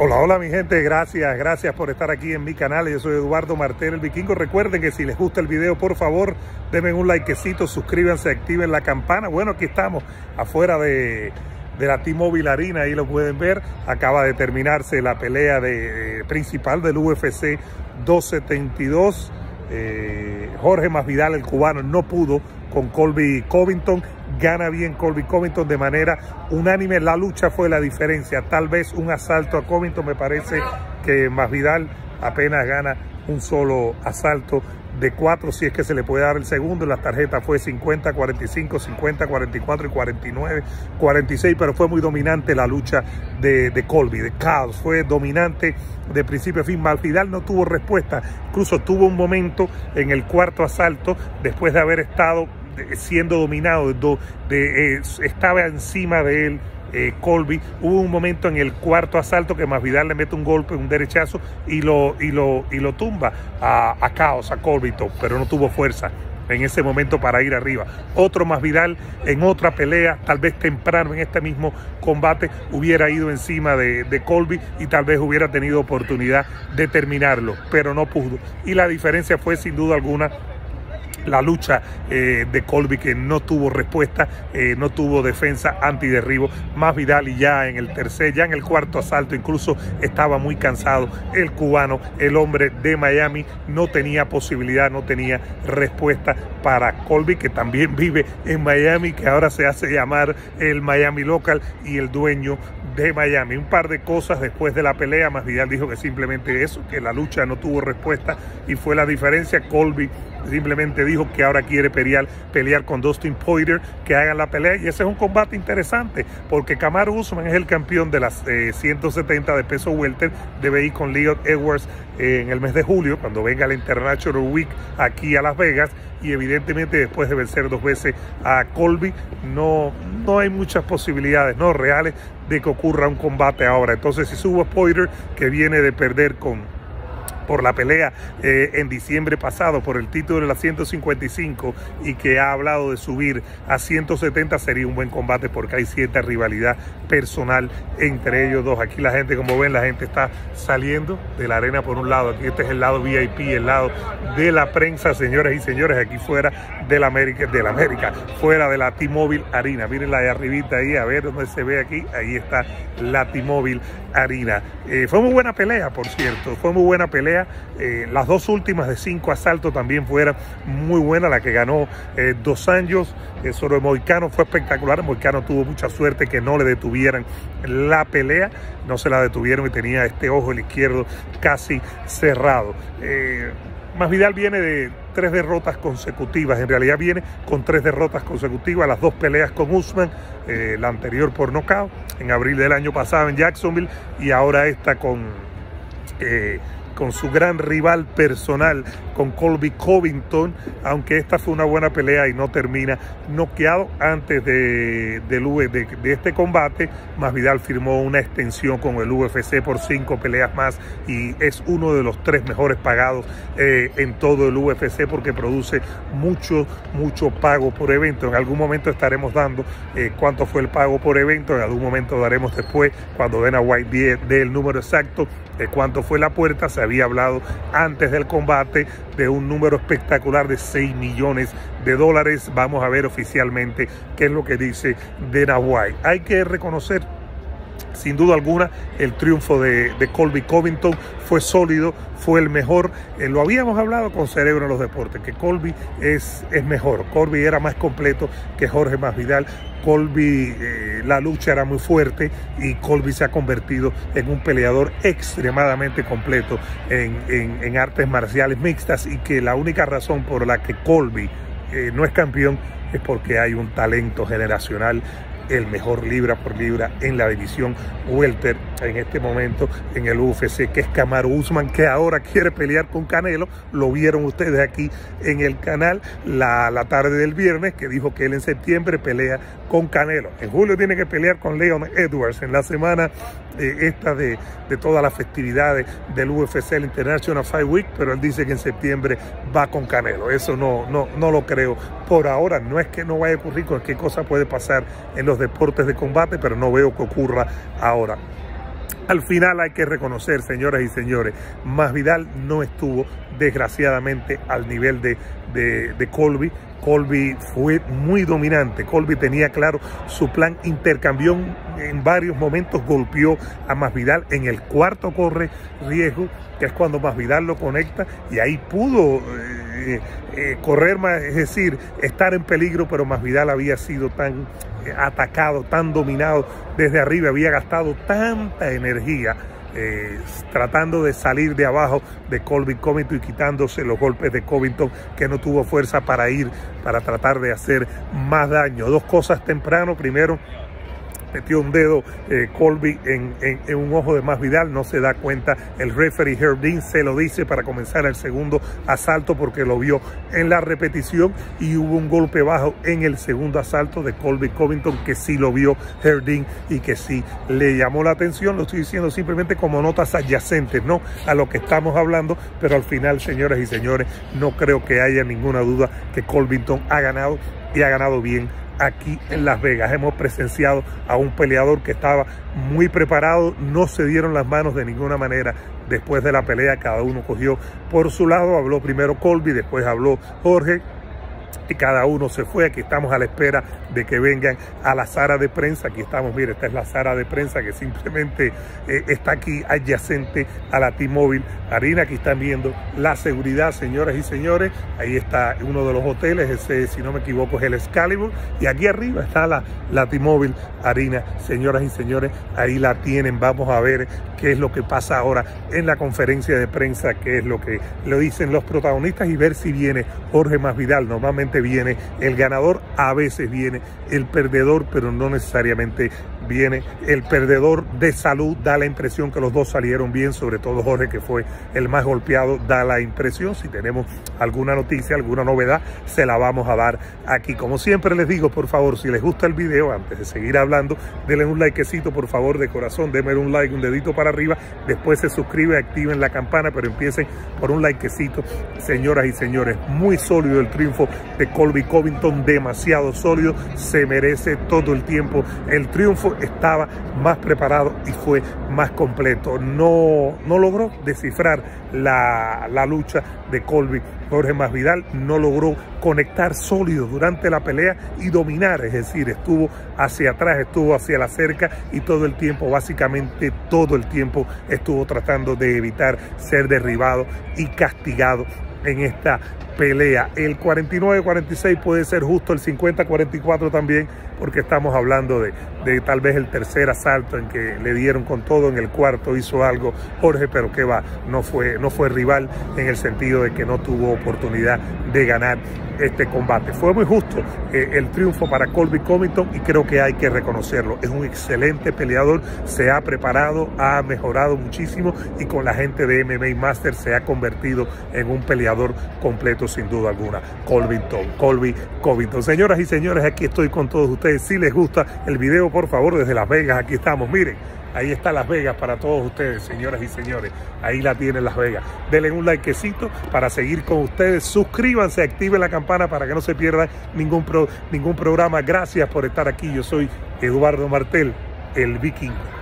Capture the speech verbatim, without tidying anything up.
Hola, hola mi gente, gracias, gracias por estar aquí en mi canal. Yo soy Eduardo Martel, el Vikingo. Recuerden que si les gusta el video, por favor, denme un likecito, suscríbanse, activen la campana. Bueno, aquí estamos afuera de, de la T-Mobile Arena, ahí lo pueden ver. Acaba de terminarse la pelea de, principal del U F C doscientos setenta y dos. Eh, Jorge Masvidal, el cubano, no pudo con Colby Covington. Gana bien Colby Covington de manera unánime. La lucha fue la diferencia. Tal vez un asalto a Covington. Me parece que Masvidal apenas gana un solo asalto de cuatro, si es que se le puede dar el segundo. La tarjeta fue cincuenta, cuarenta y cinco, cincuenta, cuarenta y cuatro y cuarenta y nueve, cuarenta y seis, pero fue muy dominante la lucha de, de Colby, de Caos. Fue dominante de principio a fin. Masvidal no tuvo respuesta. Incluso tuvo un momento en el cuarto asalto, después de haber estado siendo dominado, de, de, eh, estaba encima de él eh, Colby. Hubo un momento en el cuarto asalto que Masvidal le mete un golpe, un derechazo y lo, y lo, y lo tumba a, a Caos, a Colby, pero no tuvo fuerza en ese momento para ir arriba. Otro Masvidal en otra pelea, tal vez temprano en este mismo combate, hubiera ido encima de, de Colby y tal vez hubiera tenido oportunidad de terminarlo, pero no pudo. Y la diferencia fue sin duda alguna la lucha eh, de Colby, que no tuvo respuesta, eh, no tuvo defensa antiderribo. Masvidal, y ya en el tercer, ya en el cuarto asalto, incluso estaba muy cansado. El cubano, el hombre de Miami, no tenía posibilidad, no tenía respuesta para Colby, que también vive en Miami, que ahora se hace llamar el Miami Local y el dueño de Miami. Un par de cosas después de la pelea. Masvidal dijo que simplemente eso, que la lucha no tuvo respuesta y fue la diferencia. Colby simplemente dijo que ahora quiere pelear, pelear con Dustin Poirier, que hagan la pelea, y ese es un combate interesante porque Kamaru Usman es el campeón de las eh, ciento setenta de peso welter. Debe ir con Leon Edwards eh, en el mes de julio, cuando venga la International Week aquí a Las Vegas, y evidentemente después de vencer dos veces a Colby, no, no hay muchas posibilidades no reales de que ocurra un combate ahora. Entonces, si subo a Poirier, que viene de perder con por la pelea eh, en diciembre pasado por el título de la ciento cincuenta y cinco, y que ha hablado de subir a ciento setenta, sería un buen combate porque hay cierta rivalidad personal entre ellos dos. Aquí la gente, como ven, la gente está saliendo de la arena por un lado. Aquí este es el lado V I P, el lado de la prensa, señores y señores, aquí fuera de la América, de la América, fuera de la T-Mobile Arena. Mírenla de arribita ahí, a ver dónde se ve aquí. Ahí está la T-Mobile Arena. Eh, fue muy buena pelea, por cierto, fue muy buena pelea. Eh, las dos últimas de cinco asaltos también fueron muy buenas. La que ganó eh, Dos Anjos eh, sobre Moicano fue espectacular. Moicano tuvo mucha suerte que no le detuvieran la pelea, no se la detuvieron y tenía este ojo el izquierdo casi cerrado. Eh, Masvidal viene de tres derrotas consecutivas, en realidad viene con tres derrotas consecutivas, las dos peleas con Usman, eh, la anterior por nocaut en abril del año pasado en Jacksonville, y ahora esta con eh, con su gran rival personal, con Colby Covington, aunque esta fue una buena pelea y no termina noqueado. Antes de, de, de, de este combate, Masvidal firmó una extensión con el U F C por cinco peleas más y es uno de los tres mejores pagados eh, en todo el U F C porque produce mucho, mucho pago por evento. En algún momento estaremos dando eh, cuánto fue el pago por evento, en algún momento daremos después, cuando Dana White dé el número exacto de cuánto fue la puerta. Se había hablado antes del combate de un número espectacular de seis millones de dólares. Vamos a ver oficialmente qué es lo que dice Dana White. Hay que reconocer, sin duda alguna, el triunfo de, de Colby Covington fue sólido, fue el mejor. Eh, lo habíamos hablado con Cerebro en los Deportes, que Colby es, es mejor. Colby era más completo que Jorge Masvidal. Colby, eh, la lucha era muy fuerte y Colby se ha convertido en un peleador extremadamente completo en, en, en artes marciales mixtas, y que la única razón por la que Colby eh, no es campeón es porque hay un talento generacional, el mejor libra por libra en la división welter en este momento en el U F C, que es Kamaru Usman, que ahora quiere pelear con Canelo. Lo vieron ustedes aquí en el canal la, la tarde del viernes, que dijo que él en septiembre pelea con Canelo. En julio tiene que pelear con Leon Edwards en la semana eh, esta de, de todas las festividades del U F C, el International Fight Week, pero él dice que en septiembre va con Canelo. Eso no, no, no lo creo por ahora. No es que no vaya a ocurrir, cualquier cosa puede pasar en los deportes de combate, pero no veo que ocurra ahora. Al final hay que reconocer, señoras y señores, Masvidal no estuvo desgraciadamente al nivel de, de, de Colby. Colby fue muy dominante. Colby tenía claro su plan, intercambió en varios momentos, golpeó a Masvidal. En el cuarto corre riesgo, que es cuando Masvidal lo conecta, y ahí pudo eh, eh, correr más, es decir, estar en peligro, pero Masvidal había sido tan eh, atacado, tan dominado desde arriba, había gastado tanta energía Eh, tratando de salir de abajo de Colby Covington y quitándose los golpes de Covington, que no tuvo fuerza para ir, para tratar de hacer más daño. Dos cosas temprano: primero, metió un dedo eh, Colby en, en, en un ojo de Masvidal, no se da cuenta el referee Herb Dean, se lo dice para comenzar el segundo asalto porque lo vio en la repetición, y hubo un golpe bajo en el segundo asalto de Colby Covington que sí lo vio Herb Dean y que sí le llamó la atención. Lo estoy diciendo simplemente como notas adyacentes, no a lo que estamos hablando, pero al final, señoras y señores, no creo que haya ninguna duda que Covington ha ganado, y ha ganado bien aquí en Las Vegas. Hemos presenciado a un peleador que estaba muy preparado, no se dieron las manos de ninguna manera después de la pelea, cada uno cogió por su lado. Habló primero Colby, después habló Jorge, y cada uno se fue. Aquí estamos a la espera de que vengan a la sala de prensa. Aquí estamos, mire, esta es la sala de prensa que simplemente eh, está aquí adyacente a la T-Mobile Arena. Aquí están viendo la seguridad, señoras y señores. Ahí está uno de los hoteles, ese, si no me equivoco, es el Excalibur, y aquí arriba está la, la T-Mobile Arena, señoras y señores. Ahí la tienen. Vamos a ver qué es lo que pasa ahora en la conferencia de prensa, qué es lo que le dicen los protagonistas, y ver si viene Jorge Masvidal. Normalmente viene el ganador, a veces viene el perdedor, pero no necesariamente viene el perdedor. De salud da la impresión que los dos salieron bien, sobre todo Jorge, que fue el más golpeado, da la impresión. Si tenemos alguna noticia, alguna novedad, se la vamos a dar aquí. Como siempre les digo, por favor, si les gusta el video, antes de seguir hablando, denle un likecito, por favor, de corazón, denme un like, un dedito para arriba, después se suscriben, activen la campana, pero empiecen por un likecito, señoras y señores. Muy sólido el triunfo de Colby Covington, demasiado sólido, se merece todo el tiempo el triunfo. Estaba más preparado y fue más completo. No, no logró descifrar la, la lucha de Colby. Jorge Masvidal no logró conectar sólido durante la pelea y dominar, es decir, estuvo hacia atrás, estuvo hacia la cerca, y todo el tiempo, básicamente todo el tiempo, estuvo tratando de evitar ser derribado y castigado en esta pelea. El cuarenta y nueve cuarenta y seis puede ser justo, el cincuenta cuarenta y cuatro también, porque estamos hablando de, de tal vez el tercer asalto en que le dieron con todo. En el cuarto hizo algo Jorge, pero que va, no fue, no fue rival en el sentido de que no tuvo oportunidad de ganar este combate. Fue muy justo eh, el triunfo para Colby Covington, y creo que hay que reconocerlo. Es un excelente peleador, se ha preparado, ha mejorado muchísimo, y con la gente de M M A Masters se ha convertido en un peleador completo, sin duda alguna. Covington, Colby Covington. Señoras y señores, aquí estoy con todos ustedes. Si les gusta el video, por favor, desde Las Vegas, aquí estamos, miren. Ahí está Las Vegas para todos ustedes, señoras y señores. Ahí la tienen Las Vegas. Denle un likecito para seguir con ustedes. Suscríbanse, activen la campana para que no se pierdan ningún, pro, ningún programa. Gracias por estar aquí. Yo soy Eduardo Martel, el Vikingo.